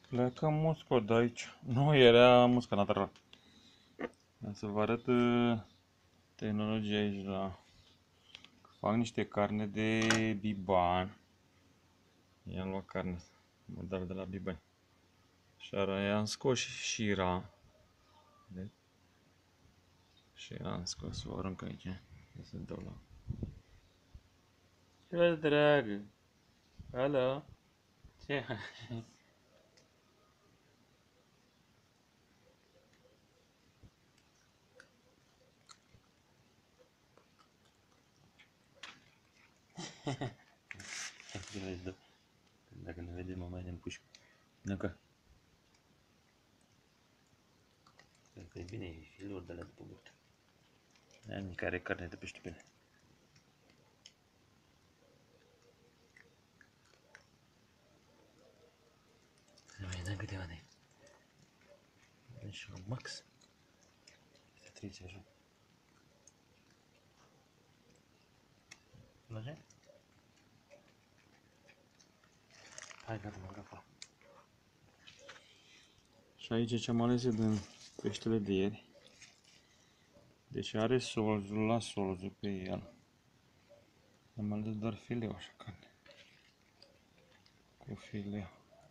Pleacă muscă de aici. Nu, era muscă natural. Să vă arăt tehnologia aici la... Fac niște carne de biban. I-am luat carne model de la bibani. Și i-am scos și șira. Și am scos, o arunc aici. Să dau la... Ce dragă! Alo? Ce? Dacă ne vede mama ne împușcă. Năcă. Cred că e bine, e filor de la după gust. Am care carne de pește bine. Să mai dăm câteva de. Deci la max. Să trece așa. Place? Hai, gata, mă gata. Și aici ce am ales eu din peștele de ieri. Deci are solzul, la solzul pe el. Am ales doar fileu, așa, carne. Cu fileu.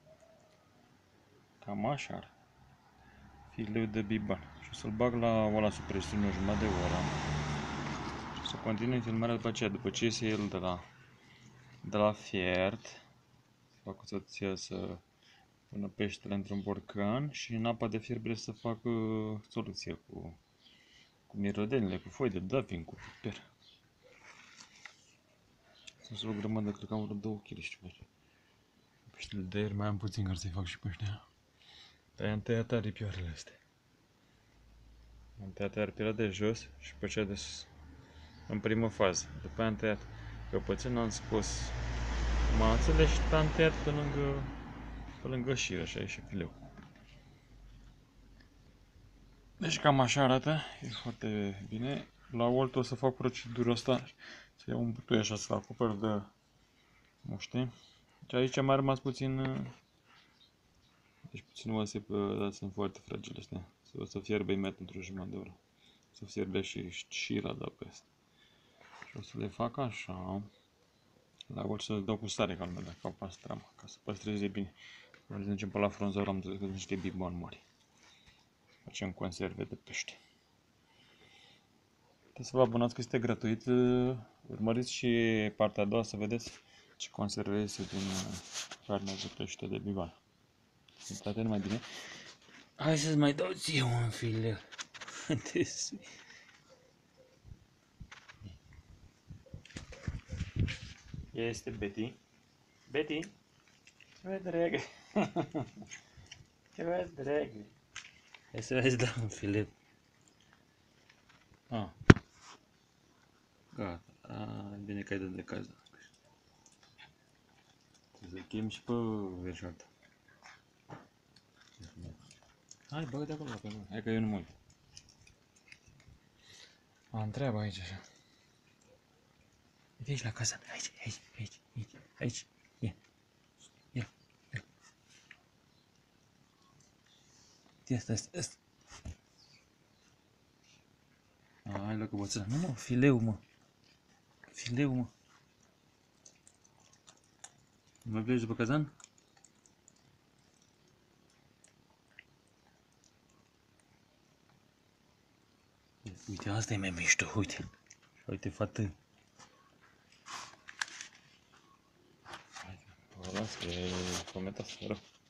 Cam așa are. Fileu de biban. Și o să-l bag la ăla sub presiune o jumătate de oră. Și o să continui filmarea după aceea. După ce iese el de la fiert. Fac o soție să pună peștele într-un borcan și în apa de fierbere să fac soluție cu mirodenile, cu foi de duffing, cu piper. Sunt o grămadă, cred că am vreo 2 kg și ceva. Peștele de ieri mai am puțin care să-i fac și pe ăștia. Dar i-am tăiat aripioarele astea. Am tăiat aripioara de jos și pe cea de sus. În primă fază. După aia am tăiat căpățânul, am scos mațele și am tăiat pe lângă șiră, așa e și fileu. Deci cam așa arată, e foarte bine. La Olt o să fac procedura asta, să iau un butoi așa să-l acoper de muște. Și aici mi-a rămas puțin, deci puțin oase, dar sunt foarte fragile astea. O să fierbe imediat într-o jumătate de oră. O să fierbe și șira de pe asta. Și o să le fac așa. La Olt să le dau cu sare ca lumea, ca pastramă, ca să păstreze bine. Să mergem pe la frunzăr, am înțeles că sunt niște bibani mari. Facem conserve de pește. Trebuie să vă abonați că este gratuit. Urmăriți și partea a doua să vedeți ce conserve este din carnea de pește de biban. Intrate numai bine. Hai să-ți mai dau ție un fileu. Este Betty. Betty? Ce vezi, dragă? Ce vezi, dragă? Hai să vezi, da, un fileu. Ah. Gata. Bine că ai dat de caz. Să chem și pe verșoartă. Hai, băgă de acolo la pe mine. Hai că eu nu mă uit. Am treabă aici așa. Uite aici la casa. Aici. Ia. Ia, asta. Hai la căbățâna. Nu, mă, fileu, mă. Nu mai pleci după cazan? Uite, asta e mai mișto, uite. Uite, fată. Hai, las că e fometat, rău.